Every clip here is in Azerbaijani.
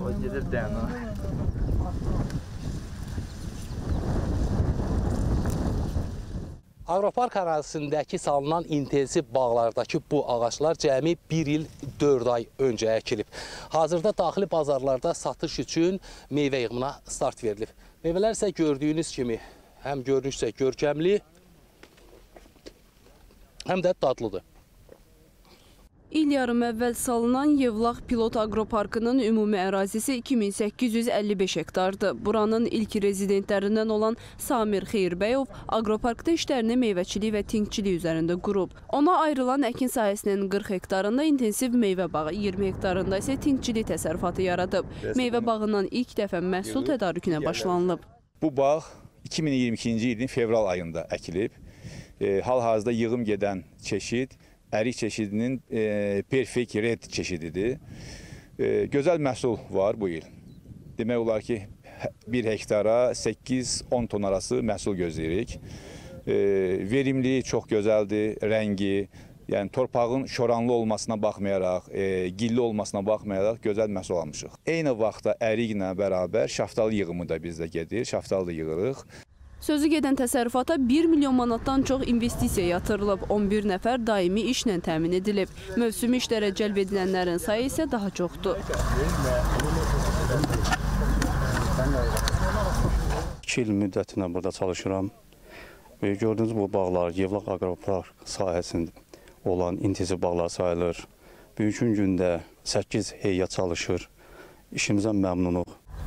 O gelir dəyən. Aqropark ərazisindəki salınan intensiv bağlardakı bu ağaçlar cəmi 1 il 4 ay öncə əkilib. Hazırda daxili bazarlarda satış üçün meyvə yığımına start verilib. Meyvələr isə gördüyünüz kimi həm görünüşsə görkəmli, həm də dadlıdır. İl yarım əvvəl salınan Yevlax Pilot Aqroparkının ümumi ərazisi 2855 hektardır. Buranın ilk rezidentlərindən olan Samir Xeyirbəyov Aqroparkda işlərini meyvəçilik və tingçilik üzərində qurub. Ona ayrılan əkin sahəsinin 40 hektarında intensiv meyvə bağı, 20 hektarında isə tingçilik təsərrüfatı yaradıb. Meyvə bağından ilk dəfə məhsul tədarükünə başlanılıb. Bu bağ 2022-ci ilin fevral ayında əkilib. Hal-hazırda yığım gedən çeşid ərik çeşidinin Perfect Red çeşididir. Gözəl məhsul var bu il. Demək olar ki, 1 hektara 8-10 ton arası məhsul gözləyirik. Verimliliyi çox gözəldir, rəngi, yəni torpağın şoranlı olmasına baxmayaraq, gilli olmasına baxmayaraq gözəl məhsul almışıq. Eyni vaxtda əriklə bərabər şaftalı yığımı da bizdə gedir, şaftalı da yığırıq. Sözü gedən təsərrüfata 1 milyon manatdan çox investisiya yatırılıb, 11 nəfər daimi işlə təmin edilib. Mövsümi işlərə cəlb edilənlərin sayı isə daha çoxdur. 2 il müddətinə burada çalışıram. Gördüyünüz bu bağlar Yevlax Aqropark sahəsində olan intensiv bağlar sayılır. Bugünkü gündə 8 heyət çalışır. İşimizdən məmnunuq.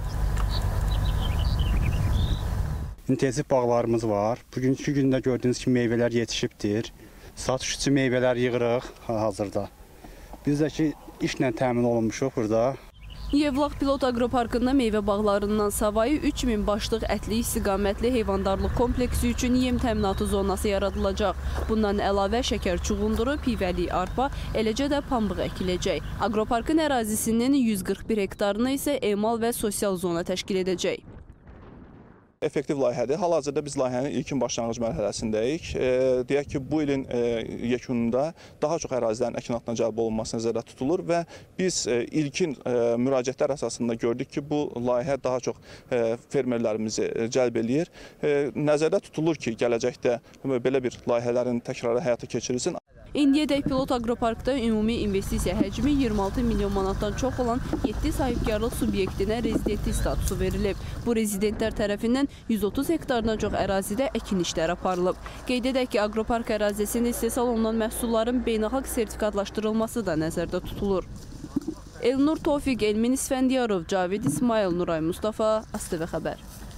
İntensiv bağlarımız var. Bugünkü gündə gördüyünüz kimi meyvələr yetişibdir. Satış üçün meyvələr yığırıq hazırda. Biz də ki, işlə təmin olunmuşuq burada. Yevlax Pilot Aqroparkında meyvə bağlarından savayı 3000 başlıq ətli istiqamətli heyvandarlıq kompleksi üçün yem təminatı zonası yaradılacaq. Bundan əlavə şəkər çuğunduru, pivəli arpa, eləcə də pambıq əkiləcək. Aqroparkın ərazisinin 141 hektarını isə emal və sosial zona təşkil edəcək. Effektiv layihədir. Hal-hazırda biz layihənin ilkin başlanğıc mərhələsindəyik. Deyək ki, bu ilin yekununda daha çox ərazilərin əkinatına cəlb olunması nəzərdə tutulur və biz ilkin müraciətlər əsasında gördük ki, bu layihə daha çox fermerlərimizi cəlb eləyir. Nəzərdə tutulur ki, gələcəkdə belə bir layihələrin təkrarı həyata keçirilsin. İndiyədək Pilot Aqroparkda ümumi investisiya həcmi 26 milyon manatdan çox olan 7 sahibkarlıq subyektinə rezidentlik statusu verilib. Bu rezidentlər tərəfindən 130 hektardan çox ərazidə əkin işləri aparılıb. Qeyd edək ki, Aqropark ərazisində istehsal olunan məhsulların beynəlxalq sertifikatlaşdırılması da nəzərdə tutulur. Elnur Tofiq, Elmin İsfəndiyarov, Cavid İsmail, Nuray Mustafa, ASTV Xəbər.